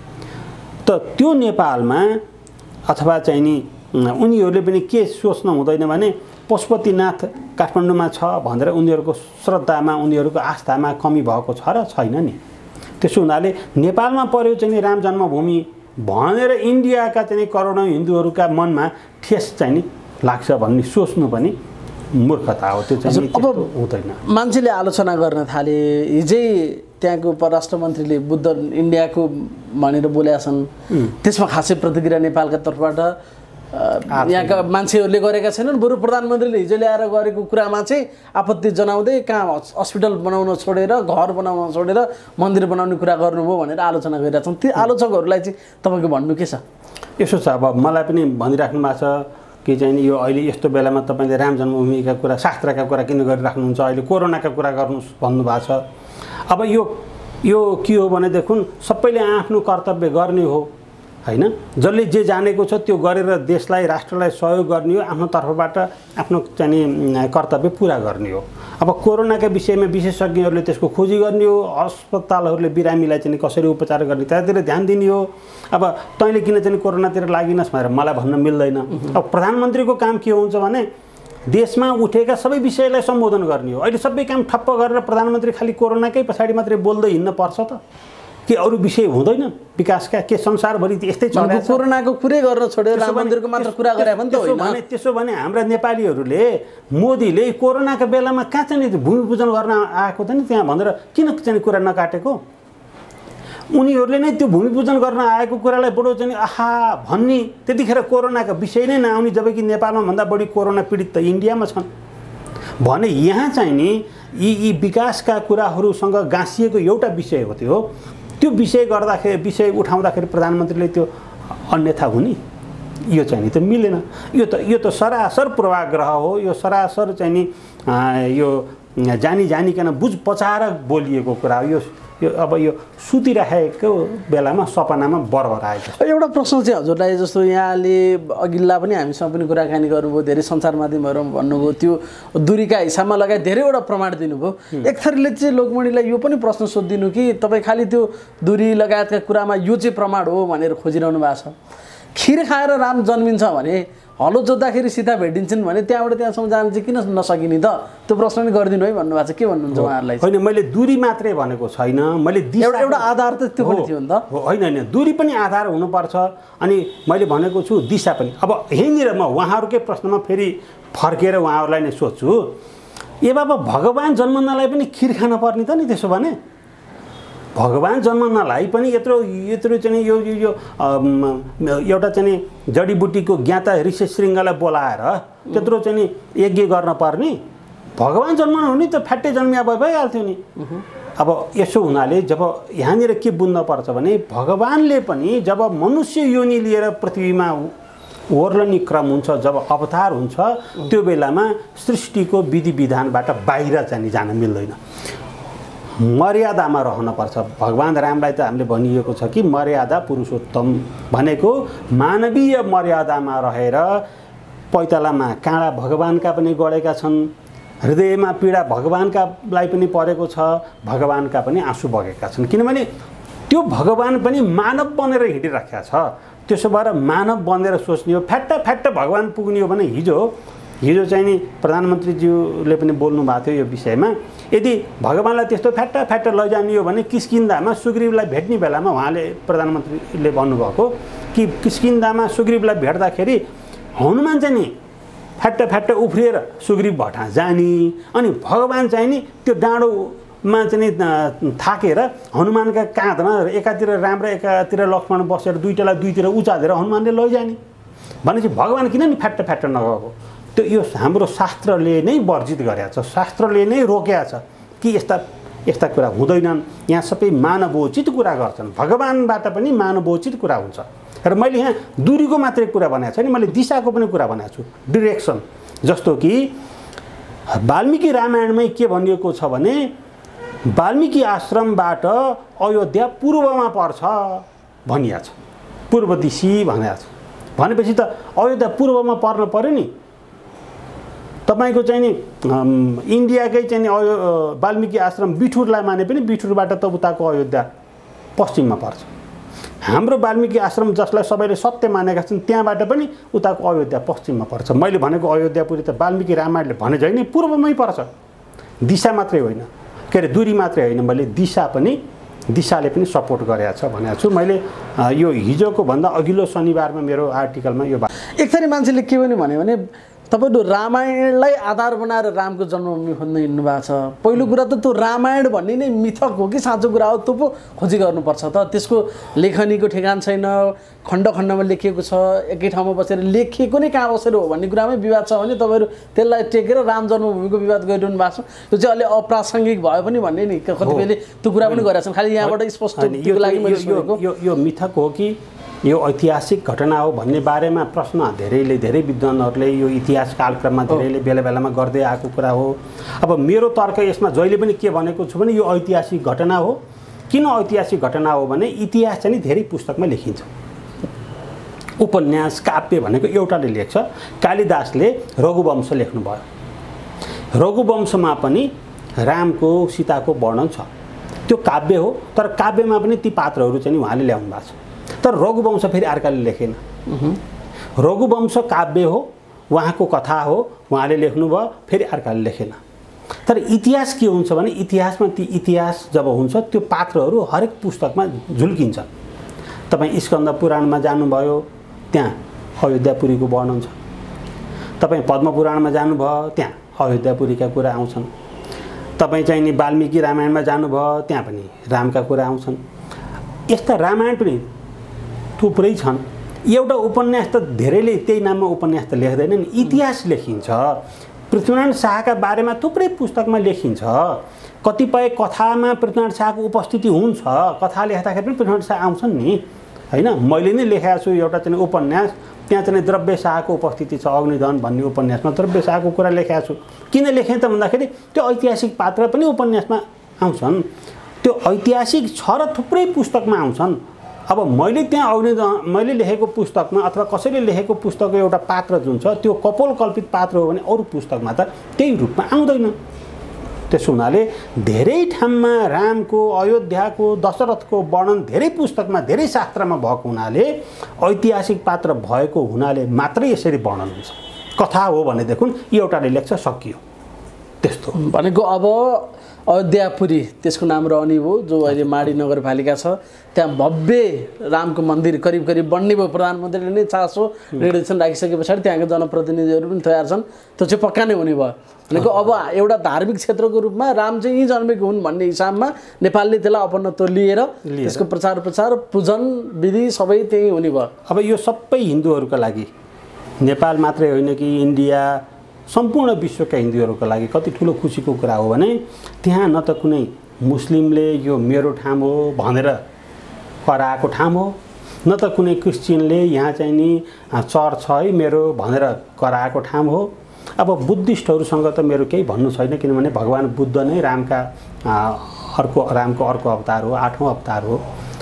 त त्यो नेपालमा अथवा चाहिँ नि उनीहरूले पनि के सोच्नु हुँदैन भने पशुपतिनाथ काठमाडौँमा छ भनेर उनीहरूको श्रद्धामा उनीहरूको आस्थामा कमी भएको छ र छैन नि। त्यसो हुनाले नेपालमा पर्यो चाहिँ नि राम जन्मभूमि भनेर इन्डियाका चाहिँ करोडौँ हिन्दूहरूका मनमा ठेस चाहिँ नि लाग्छ भन्ने सोच्नु पनि मूर्खता हो। त्यो चाहिँ अब हुँदैन। मान्छेले आलोचना गर्न थाले, हिजै त्यहाँको परराष्ट्र मन्त्रीले बुद्ध इन्डियाको भनेर बोलेका छन्, त्यसमा खासै प्रतिक्रिया नेपालका तर्फबाट यहाँका मान्छेहरूले गरेका छैनन्। बरु प्रधानमन्त्रीले हिजो ल्याएर गरेको कुरामा चाहिँ आपत्ति जनाउँदै कहाँ हस्पिटल बनाउन छोडेर घर बनाउन छोडेर मन्दिर बनाउने कुरा गर्नुभयो भनेर आलोचना गरिरहेका छन्। ती आलोचकहरूलाई चाहिँ तपाईँको भन्नु के छ? यसो छ, अब मलाई पनि भनिराख्नु भएको छ कि चाहिँ यो अहिले यस्तो बेलामा तपाईँले राम जन्मभूमिका कुरा शास्त्रका कुरा किन गरिराख्नुहुन्छ, अहिले कोरोनाका कुरा गर्नु भन्नुभएको छ। अब यो यो के हो भनेदेखि सबैले आफ्नो कर्तव्य गर्ने हो हैन, जसले जे जानेको छ त्यो गरेर देशलाई राष्ट्रलाई सहयोग गर्ने हो, आफ्नो तर्फबाट आफ्नो चाहिँ कर्तव्य पुरा गर्ने हो। अब कोरोनाका विषयमा विशेषज्ञहरूले त्यसको खोजी गर्ने हो, अस्पतालहरूले बिरामीलाई चाहिँ कसरी उपचार गर्ने त्यतातिर ध्यान दिने हो। अब तैँले किन चाहिँ कोरोनातिर लागिनस् भनेर मलाई भन्न मिल्दैन। अब प्रधानमन्त्रीको काम के हुन्छ भने देशमा उठेका सबै विषयलाई सम्बोधन गर्ने हो। अहिले सबै काम ठप्प गरेर प्रधानमन्त्री खालि कोरोनाकै पछाडि मात्रै बोल्दै हिँड्न पर्छ त? के अरू विषय हुँदैन विकासका? के संसारभरि यस्तै चल्छ? कोरोनाको कुरै गर्न छोडेर राम मन्दिरको मात्र कुरा गरे पनि त होइन। त्यसो भने हाम्रा नेपालीहरूले मोदीले कोरोनाको बेलामा कहाँ चाहिँ भूमि पूजन गर्न आएको त नि त्यहाँ भनेर किन चाहिँ कुरा नकाटेको? उनीहरूले नै त्यो भूमि पूजन गर्न आएको कुरालाई बडो चाहिँ आहा भन्ने, त्यतिखेर कोरोनाको विषय नै नआउने, जबकि नेपालमा भन्दा बढी कोरोना पीडित त इन्डियामा छन् भने यहाँ चाहिँ नि यी यी विकासका कुराहरूसँग गाँसिएको एउटा विषय हो। त्यो त्यो विषय गर्दाखेरि विषय उठाउँदाखेरि प्रधानमन्त्रीले त्यो अन्यथा हुने, यो चाहिँ नि त मिलेन। यो त यो त सरासर पूर्वाग्रह हो। यो सरासर चाहिँ नि यो जानी जानिकन बुझ पचाएर बोलिएको कुरा हो। यो यो अब यो सुतिराखेको बेलामा सपनामा बरबर आएको। एउटा प्रश्न चाहिँ हजुरलाई, जस्तो यहाँले अघिल्ला पनि हामीसँग पनि कुराकानी गर्नुभयो, धेरै सञ्चार माध्यमहरूमा भन्नुभयो, त्यो दूरीका हिसाबमा लगायत धेरैवटा प्रमाण दिनुभयो। एक थरीले चाहिँ लोकमणिलाई यो पनि प्रश्न सोधिदिनु कि तपाईँ खालि त्यो दूरी लगायतका कुरामा यो चाहिँ प्रमाण हो भनेर खोजिरहनु भएको छ। खिर खाएर राम जन्मिन्छ भने हलो जोत्दाखेरि सीता भेटिन्छन् भने त्यहाँबाट त्यहाँसम्म जान चाहिँ किन नसकिने त? त्यो प्रश्न पनि गरिदिनु है भन्नुभएको छ। के भन्नुहुन्छ उहाँहरूलाई? होइन, मैले दूरी मात्रै भनेको छैन, मैले एउटा एउटा आधार त त्यो पनि थियो नि त। होइन होइन, दूरी पनि आधार हुनुपर्छ। अनि मैले भनेको छु दिशा पनि। अब यहीँनिर म उहाँहरूकै प्रश्नमा फेरि फर्केर उहाँहरूलाई नै सोध्छु, ए बाबा भगवान् जन्मनलाई पनि खिर खान पर्ने त नि? त्यसो भने भगवान् जन्मनलाई पनि यत्रो यत्रो चाहिँ यो यो एउटा चाहिँ जडीबुटीको ज्ञाता ऋषि श्रृङ्गलाई बोलाएर त्यत्रो चाहिँ यज्ञ गर्न पर्ने? भगवान् जन्मनु हुने त फ्याट्टै जन्मिया भए भइहाल्थ्यो नि। अब यसो हुनाले जब यहाँनिर के बुझ्नुपर्छ भने भगवान्ले पनि जब मनुष्य योनि लिएर पृथ्वीमा ओर्लने क्रम हुन्छ, जब अवतार हुन्छ, त्यो बेलामा सृष्टिको विधि विधानबाट बाहिर चाहिँ जान मिल्दैन, मर्यादामा रहनुपर्छ। भगवान् रामलाई त हामीले भनिएको छ कि मर्यादा पुरुषोत्तम भनेको मानवीय मर्यादामा रहेर पैतालामा काँडा भगवान्का पनि गढेका छन्, हृदयमा पीडा भगवान्कालाई पनि परेको छ, भगवान्का पनि आँसु बगेका छन्। किनभने त्यो भगवान् पनि मानव बनेर हिँडिराखेका छ। त्यसो भएर मानव बनेर सोच्ने हो, फ्याट्टा फ्याट्टा भगवान् पुग्ने हो भने हिजो हिजो चाहिँ नि प्रधानमन्त्रीज्यूले पनि बोल्नु भएको थियो यो विषयमा। यदि भगवान्लाई त्यस्तो फ्याट्टा फ्याट्टा लैजाने हो भने किस्किन्दामा सुग्रीवलाई भेट्ने बेलामा उहाँले प्रधानमन्त्रीले भन्नुभएको कि किस्किन्दामा सुग्रीवलाई भेट्दाखेरि हनुमान चाहिँ नि फ्याट्टा फ्याट्टा उफ्रिएर सुग्रीव भटा जाने, अनि भगवान् चाहिँ नि त्यो डाँडोमा चाहिँ नि थाकेर हनुमानका काँधमा एकातिर राम र एकातिर लक्ष्मण बसेर दुईटालाई दुईतिर उचालेर हनुमानले लैजाने भनेपछि भगवान् किन नि फ्याट्टा फ्याट्टा नगएको? त्यो यो हाम्रो शास्त्रले नै वर्जित गरेको छ, शास्त्रले नै रोकेको छ कि यस्ता यस्ता कुरा हुँदैनन्। यहाँ सबै मानवोचित कुरा गर्छन्, भगवान्बाट पनि मानवोचित कुरा हुन्छ। र मैले यहाँ दूरीको मात्रै कुरा भनेको छैन, मैले दिशाको पनि कुरा भनेको छु, डिरेक्सन। जस्तो कि वाल्मीकि रामायणमै के भनिएको छ भने वाल्मीकि आश्रमबाट अयोध्या पूर्वमा पर्छ भनिएको छ, पूर्व दिशी भनेको छ। भनेपछि त अयोध्या पूर्वमा पर्न पर्यो नि। तपाईको चाहिँ नि इन्डियाकै चाहिँ नि वाल्मीकि आश्रम बिठुरलाई माने पनि बिठुरबाट त उताको अयोध्या पश्चिममा पर्छ। हाम्रो वाल्मीकि आश्रम जसलाई सबैले सत्य मानेका छन् त्यहाँबाट पनि उताको अयोध्या पश्चिममा पर्छ। मैले भनेको अयोध्यापुरी त वाल्मीकि रामायणले भने झै नि पूर्वमै पर्छ, दिशा मात्रै होइन, के अरे दूरी मात्रै होइन, मैले दिशा पनि दिशाले पनि सपोर्ट गरेको छ भनेको छु। मैले यो हिजोको भन्दा अघिल्लो शनिबारमा मेरो आर्टिकलमा यो एक थरी मान्छेले के पनि भन्यो भने तपाईँले रामायणलाई आधार बनाएर रामको जन्मभूमि खोज्न हिँड्नु भएको छ। पहिलो कुरा त त्यो रामायण भन्ने नै मिथक हो कि साँचो कुरा हो, त्यो पो खोजी गर्नुपर्छ त। त्यसको लेखनीको ठेगान छैन, खण्ड खण्डमा लेखिएको छ, एकै ठाउँमा बसेर लेखिएको नै कहाँ बसेर हो भन्ने कुरामै विवाद छ भने तपाईँहरू त्यसलाई टेकेर राम जन्मभूमिको विवाद गरिरहनु भएको छ। त्यो चाहिँ अलि अप्रासङ्गिक भयो पनि भन्ने नि कतिपयले त्यो कुरा पनि गरेका छन्। खालि यहाँबाट स्पष्ट त्यो लागि मैले सोधेको यो यो मिथक हो कि यो ऐतिहासिक घटना हो भन्ने बारेमा प्रश्न धेरैले धेरै विद्वानहरूले यो इतिहास कालक्रममा धेरैले बेला बेलामा गर्दै आएको कुरा हो। अब मेरो तर्क यसमा जहिले पनि के भनेको छु भने यो ऐतिहासिक घटना हो। किन ऐतिहासिक घटना हो भने इतिहास चाहिँ धेरै पुस्तकमा लेखिन्छ। उपन्यास काव्य भनेको एउटाले लेख्छ। कालिदासले रघुवंश लेख्नुभयो। रघुवंशमा पनि रामको सीताको वर्णन छ। त्यो काव्य हो, तर काव्यमा पनि ती पात्रहरू चाहिँ उहाँले ल्याउनु भएको छ। तर रघुवंश फेरि अर्काले लेखेन। रघुवंश काव्य हो, उहाँको कथा हो, उहाँले लेख्नुभयो, फेरि अर्काले लेखेन। तर इतिहास के हुन्छ भने इतिहासमा ती इतिहास जब हुन्छ त्यो पात्रहरू हरेक पुस्तकमा झुल्किन्छ। तपाईँ स्कन्द पुराणमा जानुभयो, त्यहाँ अयोध्यापुरीको वर्णन छ। तपाईँ पद्म पुराणमा जानुभयो, त्यहाँ अयोध्यापुरीका कुरा आउँछन्। तपाईँ चाहिँ नि वाल्मीकि रामायणमा जानुभयो, त्यहाँ पनि रामका कुरा आउँछन्। यस्ता रामायण पनि थुप्रै छन्। एउटा उपन्यास त धेरैले त्यही नाममा उपन्यास त लेख्दैनन्, इतिहास लेखिन्छ। पृथ्वीनारायण शाहका बारेमा थुप्रै पुस्तकमा लेखिन्छ। कतिपय कथामा पृथ्वीनारायण शाहको उपस्थिति हुन्छ, कथा लेख्दाखेरि पनि पृथ्वीनारायण शाह आउँछन् नि, होइन। मैले नै लेखेको छु एउटा चाहिँ उपन्यास, त्यहाँ चाहिँ द्रव्य शाहको उपस्थिति छ। अग्निदहन भन्ने उपन्यासमा द्रव्य शाहको कुरा लेखेको छु। किन लेखेँ त भन्दाखेरि त्यो ऐतिहासिक पात्र पनि उपन्यासमा आउँछन्। त्यो ऐतिहासिक छ र थुप्रै पुस्तकमा आउँछन्। अब मैले त्यहाँ अग्निदहन मैले लेखेको पुस्तकमा अथवा कसैले लेखेको पुस्तकको एउटा पात्र जुन छ त्यो कपोल कल्पित पात्र हो भने अरू पुस्तकमा त त्यही रूपमा आउँदैन। त्यसो हुनाले धेरै ठाउँमा रामको, अयोध्याको, दशरथको वर्णन धेरै पुस्तकमा, धेरै शास्त्रमा भएको हुनाले ऐतिहासिक पात्र भएको हुनाले मात्रै यसरी वर्णन हुन्छ। कथा हो भनेदेखि एउटाले लेख्छ, सकियो। त्यस्तो भनेको अब अयोध्यापुरी त्यसको नाम रहने भयो, जो अहिले माडी नगरपालिका छ, त्यहाँ भव्य रामको मन्दिर करिब करिब बन्ने भयो। प्रधानमन्त्रीले नै चासो निर्देशन राखिसके पछाडि त्यहाँका जनप्रतिनिधिहरू पनि तयार छन्, त्यो चाहिँ पक्का नै हुने भयो। भनेको अब एउटा धार्मिक क्षेत्रको रूपमा राम चाहिँ यहीँ जन्मेको हुन् भन्ने हिसाबमा नेपालले त्यसलाई अपनत्व लिएर त्यसको प्रचार प्रचार पूजन विधि सबै त्यही हुने भयो। अब यो सबै हिन्दूहरूका लागि, नेपाल मात्रै होइन कि इन्डिया, सम्पूर्ण विश्वका हिन्दूहरूका लागि कति ठुलो खुसीको कुरा हो भने त्यहाँ न त कुनै मुस्लिमले यो मेरो ठाउँ हो भनेर कराएको ठाउँ हो, न त कुनै क्रिस्चियनले यहाँ चाहिँ नि चर्च छ है मेरो भनेर कराएको ठाउँ हो। अब बुद्धिस्टहरूसँग त मेरो केही भन्नु छैन, किनभने भगवान् बुद्ध नै रामका अर्को रामको अर्को अवतार हो, आठौँ अवतार हो,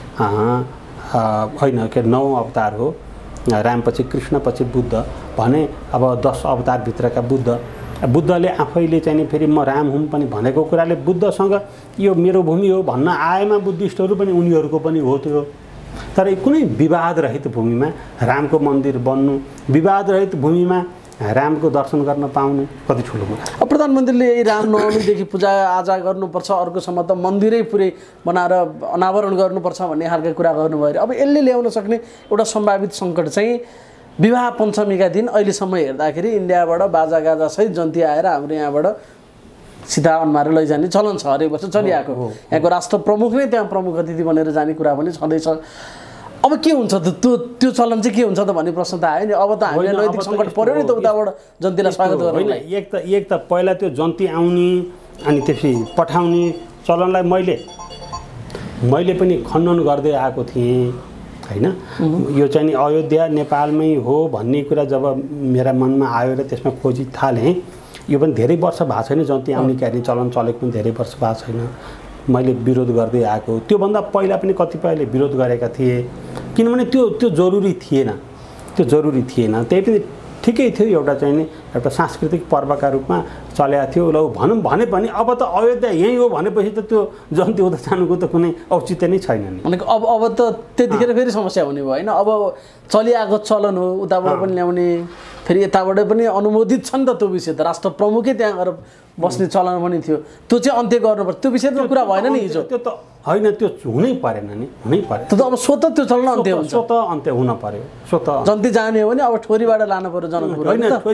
होइन के नौँ अवतार हो। रामपछि कृष्णपछि बुद्ध भने अब दस अवतारभित्रका बुद्ध। बुद्धले आफैले चाहिँ नि फेरि म राम हुँ पनि भनेको कुराले बुद्धसँग यो मेरो भूमि हो भन्न आएमा बुद्धिस्टहरू पनि उनीहरूको पनि हो त्यो। तर कुनै विवादरहित भूमिमा रामको मन्दिर बन्नु, विवादरहित भूमिमा रामको दर्शन गर्न पाउनु कति ठुलो कुरा। अब प्रधानमन्त्रीले यही रामनवमीदेखि पूजा आजा गर्नुपर्छ, अर्कोसम्म त मन्दिरै पुरै बनाएर अनावरण गर्नुपर्छ भन्ने खालको कुरा गर्नुभयो। अब यसले ल्याउन सक्ने एउटा सम्भावित सङ्कट चाहिँ विवाह पञ्चमीका दिन अहिलेसम्म हेर्दाखेरि इन्डियाबाट बाजागाजा सहित जन्ती आएर हाम्रो यहाँबाट सीधा अनुहार लैजाने चलन छ, हरेक वर्ष चलिआएको। यहाँको राष्ट्र प्रमुख नै त्यहाँ प्रमुख अतिथि बनेर जाने कुरा पनि छँदैछ। अब के हुन्छ त त्यो त्यो चलन चाहिँ के हुन्छ त भन्ने प्रश्न त आयो नि। अब त हामीलाई नैतिक सङ्कट पर्यो नि त उताबाट जन्तीलाई स्वागत गर्नु। होइन, एक त एक त पहिला त्यो जन्ती आउने अनि त्यसपछि पठाउने चलनलाई मैले मैले पनि खण्डन गर्दै आएको थिएँ, होइन। यो चाहिँ नि अयोध्या नेपालमै हो भन्ने कुरा जब मेरा मनमा आयो र त्यसमा खोजी थालेँ, यो पनि धेरै वर्ष भएको छैन जन्ती आउने क्यारी चलन चलेको पनि धेरै वर्ष भएको छैन। मैले विरोध गर्दै आएको, त्योभन्दा पहिला पनि कतिपयले विरोध गरेका थिए, किनभने त्यो त्यो जरुरी थिएन, त्यो जरुरी थिएन। त्यही पनि ठिकै थियो, एउटा चाहिँ नि एउटा सांस्कृतिक पर्वका रूपमा चलेको थियो। ल भनौँ भने पनि अब त अयोध्या यहीँ हो भनेपछि त त्यो जन्ती हुँदा जानुको त कुनै औचित्य नै छैन नि। भनेको अब अब त त्यतिखेर फेरि समस्या हुने भयो, होइन। अब चलिआएको चलन हो, उताबाट पनि ल्याउने, फेरि यताबाट पनि अनुमोदित छ नि त त्यो विषय त। राष्ट्र प्रमुखै त्यहाँ गएर बस्ने चलन पनि थियो, त्यो चाहिँ अन्त्य गर्नुपर्छ। त्यो विषयमा कुरा भएन नि हिजो। त्यो त होइन, त्यो हुनै परेन नि, हुनै परेन। त्यो त अब स्वतः त्यो चलन अन्त्य हुन्छ, स्वतः अन्त्य हुन पर्यो। स्वतः जन्ती जाने हो भने अब ठोरीबाट लानु पर्यो जनकपुर, होइन, ठोरीबाटै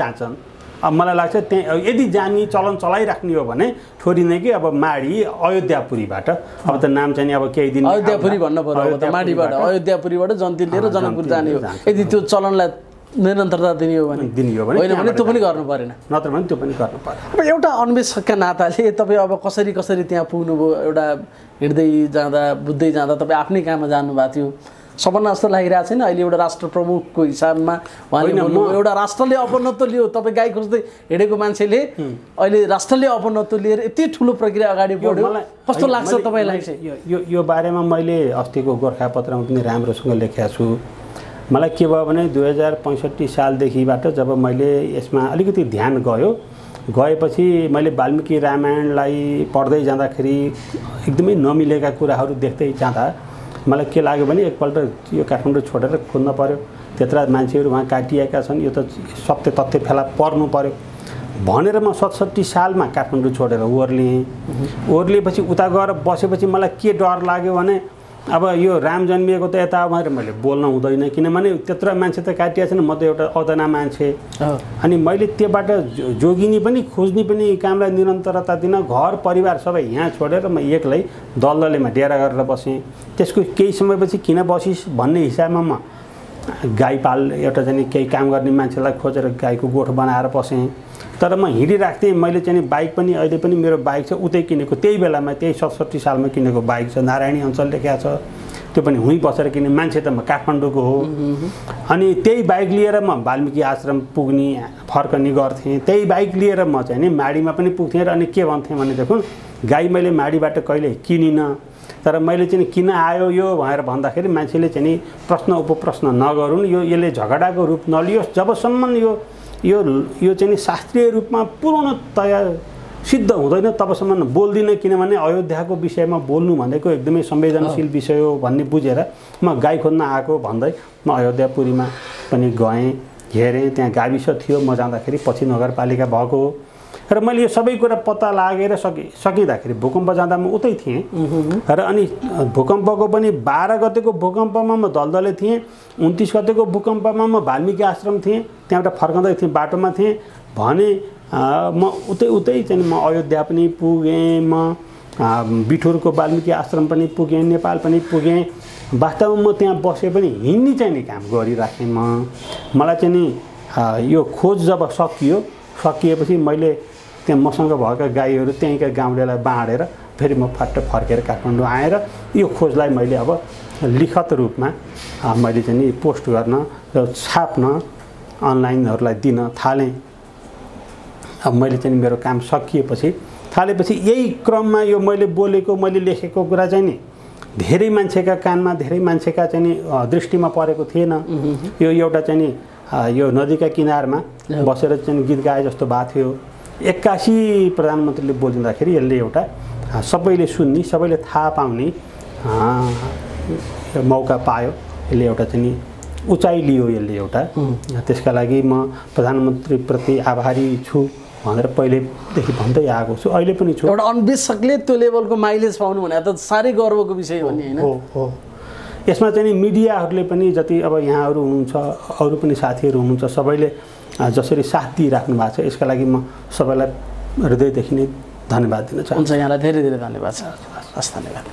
जान्छन्। अब मलाई लाग्छ त्यहाँ यदि जाने चलन चलाइराख्ने हो भने छोडिने कि अब माडी अयोध्यापुरीबाट अब त नाम चाहिँ अब केही दिन अयोध्यापुरी भन्नु पर्यो अब त माडीबाट अयोध्यापुरीबाट जन्ती लिएर जनकपुर जाने हो। यदि त्यो चलनलाई निरन्तरता दिने हो भने दिने हो भने होइन भने त्यो पनि गर्नु परेन, नत्र भने त्यो पनि गर्नु परेन। अब एउटा अन्वेषकका नाताले तपाईँ अब कसरी कसरी त्यहाँ पुग्नुभयो, एउटा हिँड्दै जाँदा बुझ्दै जाँदा तपाईँ आफ्नै काममा जानुभएको थियो, सपना जस्तो लागिरहेको छैन? अहिले एउटा राष्ट्र प्रमुखको हिसाबमा उहाँले बोल्नुभयो एउटा राष्ट्रले अपनत्व लियो, तपाईँ गाई खोज्दै हिँडेको मान्छेले अहिले राष्ट्रले अपनत्व लिएर यति ठुलो प्रक्रिया अगाडि बढ्यो, कस्तो लाग्छ तपाईँलाई चाहिँ? यो यो बारेमा मैले अस्तिको गोर्खापत्रमा पनि राम्रोसँग लेखेको छु। मलाई के भयो भने दुई हजार पैँसठी सालदेखिबाट जब मैले यसमा अलिकति ध्यान गयो गएपछि मैले वाल्मिकी रामायणलाई पढ्दै जाँदाखेरि एकदमै नमिलेका कुराहरू देख्दै जाँदा मलाई के लाग्यो भने एकपल्ट यो काठमाडौँ छोडेर खोज्न पर्यो, त्यत्रा मान्छेहरू वहाँ काटिएका छन्, यो त सत्य तथ्य फेला पर्नु पर्यो भनेर म सतसट्ठी सालमा काठमाडौँ छोडेर ओर्लिएँ। ओर्लिएपछि उता गएर बसेपछि मलाई के डर लाग्यो भने अब यो राम जन्मिएको त यता भनेर मैले बोल्न हुँदैन, किनभने त्यत्रो मान्छे त काटिया छैन, म त एउटा अदना मान्छे। अनि मैले त्योबाट जोगिनी पनि खोज्ने पनि कामलाई निरन्तरता दिन घर परिवार सबै यहाँ छोडेर म एक्लै दलदलेमा डेरा गरेर बसेँ। त्यसको केही समयपछि किन बसिस् भन्ने हिसाबमा म गाई पाल एउटा चाहिँ केही काम गर्ने मान्छेलाई खोजेर गाईको गोठ बनाएर बसेँ। तर म हिँडिरहेको थिएँ, मैले चाहिँ बाइक पनि अहिले पनि मेरो बाइक छ उतै किनेको, त्यही बेलामा त्यही सतसट्ठी सालमा किनेको बाइक छ, नारायणी अञ्चल लेखेको छ, त्यो पनि हुँ बसेर किने, मान्छे त म काठमाडौँको हो। अनि त्यही बाइक लिएर म वाल्मिकी आश्रम पुग्ने फर्कने गर्थेँ, त्यही बाइक लिएर म चाहिँ नि माडीमा पनि पुग्थेँ। र अनि के भन्थेँ भने देखुन गाई मैले माडीबाट कहिले किनिनँ, तर मैले चाहिँ किन आयो यो भनेर भन्दाखेरि मान्छेले चाहिँ नि प्रश्न उपप्रश्न नगरून्, यो यसले झगडाको रूप नलियोस्, जबसम्म यो यो यो चाहिँ नि शास्त्रीय रूपमा पूर्णतया सिद्ध हुँदैन तबसम्म बोल्दिनँ, किनभने अयोध्याको विषयमा बोल्नु भनेको एकदमै संवेदनशील विषय हो भन्ने बुझेर म गाई खोज्न आएको भन्दै म अयोध्यापुरीमा पनि गएँ, हेरेँ। त्यहाँ गाविस थियो, म जाँदाखेरि पछि नगरपालिका भएको हो। र मैले यो सबै कुरा पत्ता लागेर सके सकिँदाखेरि भूकम्प जाँदा म उतै थिएँ। र अनि भूकम्पको पनि बाह्र गतेको भूकम्पमा म दलदले थिएँ, उन्तिस गतेको भूकम्पमा म वाल्मिकी आश्रम थिएँ, त्यहाँबाट फर्काउँदै थिएँ बाटोमा थिएँ भने म उतै उतै चाहिँ म अयोध्या पनि पुगेँ, म बिठुरको वाल्मिकी आश्रम पनि पुगेँ, नेपाल पनि पुगेँ। वास्तवमा म त्यहाँ बसे पनि हिँड्ने चाहिँ नि काम गरिराखेँ। म मलाई चाहिँ नि यो खोज जब सकियो सकिएपछि मैले त्यहाँ मसँग भएका गाईहरू त्यहीँका गाउँलेलाई बाँडेर फेरि म फट्ट फर्केर काठमाडौँ आएर यो खोजलाई मैले अब लिखत रूपमा मैले चाहिँ नि पोस्ट गर्न र छाप्न अनलाइनहरूलाई दिन थालेँ। अब मैले चाहिँ मेरो काम सकिएपछि थालेपछि यही क्रममा यो मैले बोलेको मैले लेखेको कुरा चाहिँ नि धेरै मान्छेका कानमा धेरै मान्छेका चाहिँ नि दृष्टिमा परेको थिएन। यो एउटा चाहिँ नि यो नदीका किनारमा बसेर चाहिँ गीत गाए जस्तो भएको थियो। एक्कासी प्रधानमन्त्रीले बोलिँदाखेरि यसले एउटा सबैले सुन्ने सबैले थाहा पाउने मौका पायो, यसले एउटा चाहिँ उचाइ लियो यसले एउटा। त्यसका लागि म प्रधानमन्त्रीप्रति आभारी छु भनेर पहिलेदेखि भन्दै आएको छु, अहिले पनि छु। एउटा अन्वेषकले त्यो लेभलको माइलेज पाउनु भने त साह्रै गर्वको विषय हो नि हैन? हो हो। यसमा चाहिँ मिडियाहरूले पनि जति अब यहाँहरू हुनुहुन्छ अरू पनि साथीहरू हुनुहुन्छ सबैले जसरी साथ दिइराख्नु भएको छ यसका लागि म सबैलाई हृदयदेखि नै धन्यवाद दिन चाहन्छु। हुन्छ, यहाँलाई धेरै धेरै धन्यवाद छ। हस्, धन्यवाद।